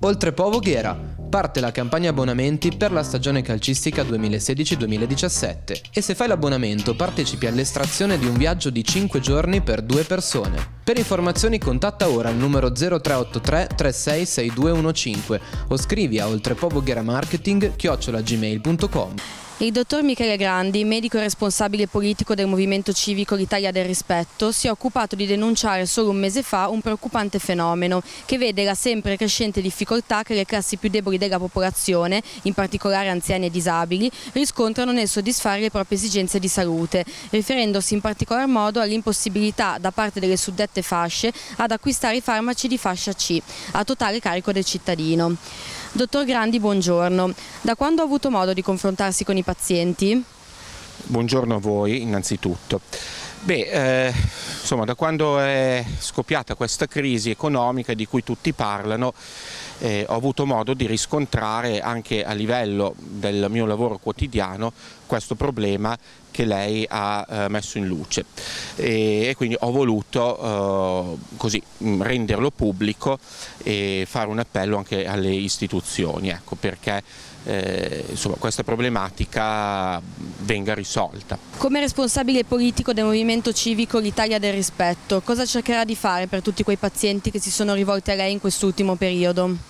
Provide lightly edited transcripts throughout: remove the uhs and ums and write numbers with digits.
Oltre Po Voghera, parte la campagna abbonamenti per la stagione calcistica 2016-2017 e se fai l'abbonamento partecipi all'estrazione di un viaggio di 5 giorni per 2 persone. Per informazioni contatta ora il numero 0383 366215 o scrivi a oltrepovogheramarketing@gmail.com. Il dottor Michele Grandi, medico responsabile politico del Movimento Civico l'Italia del Rispetto, si è occupato di denunciare solo un mese fa un preoccupante fenomeno che vede la sempre crescente difficoltà che le classi più deboli della popolazione, in particolare anziani e disabili, riscontrano nel soddisfare le proprie esigenze di salute, riferendosi in particolar modo all'impossibilità da parte delle suddette fasce ad acquistare i farmaci di fascia C, a totale carico del cittadino. Dottor Grandi, buongiorno. Da quando ha avuto modo di confrontarsi con i pazienti? Buongiorno a voi innanzitutto. Insomma, da quando è scoppiata questa crisi economica di cui tutti parlano, ho avuto modo di riscontrare anche a livello del mio lavoro quotidiano questo problema che lei ha messo in luce e quindi ho voluto così renderlo pubblico e fare un appello anche alle istituzioni, ecco, perché insomma, questa problematica venga risolta. Come responsabile politico del Movimento Civico l'Italia del Rispetto, cosa cercherà di fare per tutti quei pazienti che si sono rivolti a lei in quest'ultimo periodo?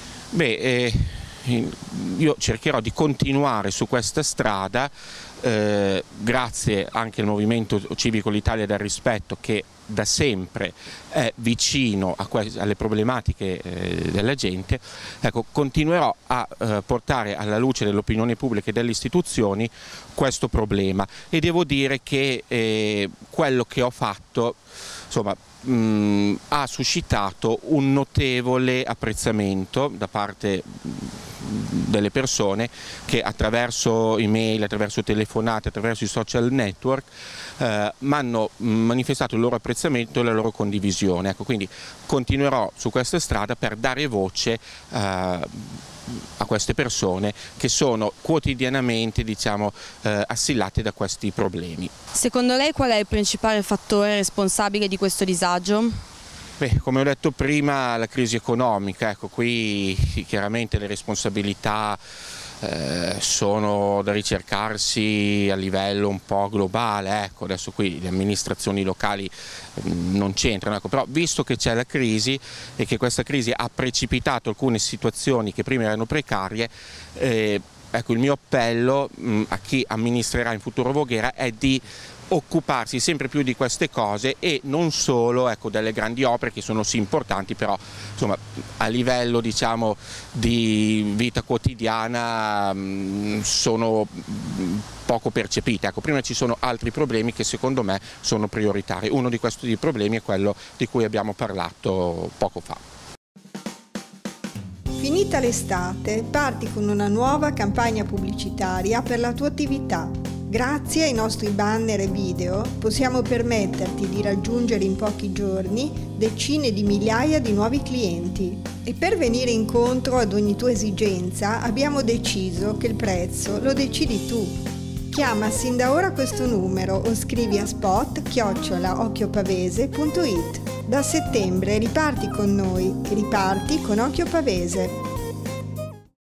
Io cercherò di continuare su questa strada, grazie anche al Movimento Civico l'Italia del Rispetto che da sempre è vicino alle problematiche della gente. Ecco, continuerò a portare alla luce dell'opinione pubblica e delle istituzioni questo problema e devo dire che quello che ho fatto, insomma, ha suscitato un notevole apprezzamento da parte delle persone che attraverso email, attraverso telefonate, attraverso i social network mi hanno manifestato il loro apprezzamento e la loro condivisione. Ecco, quindi continuerò su questa strada per dare voce a queste persone che sono quotidianamente, diciamo, assillate da questi problemi. Secondo lei qual è il principale fattore responsabile di questo disagio? Come ho detto prima, la crisi economica, ecco, qui chiaramente le responsabilità sono da ricercarsi a livello un po' globale, ecco, adesso qui le amministrazioni locali non c'entrano, ecco, però visto che c'è la crisi e che questa crisi ha precipitato alcune situazioni che prima erano precarie, ecco, il mio appello a chi amministrerà in futuro Voghera è di occuparsi sempre più di queste cose e non solo, ecco, delle grandi opere che sono sì importanti, però insomma a livello, diciamo, di vita quotidiana sono poco percepite. Ecco, prima ci sono altri problemi che secondo me sono prioritari. Uno di questi problemi è quello di cui abbiamo parlato poco fa. Finita l'estate, parti con una nuova campagna pubblicitaria per la tua attività. Grazie ai nostri banner e video possiamo permetterti di raggiungere in pochi giorni decine di migliaia di nuovi clienti. E per venire incontro ad ogni tua esigenza abbiamo deciso che il prezzo lo decidi tu. Chiama sin da ora questo numero o scrivi a spot@occhiopavese.it. Da settembre riparti con noi e riparti con Occhio Pavese.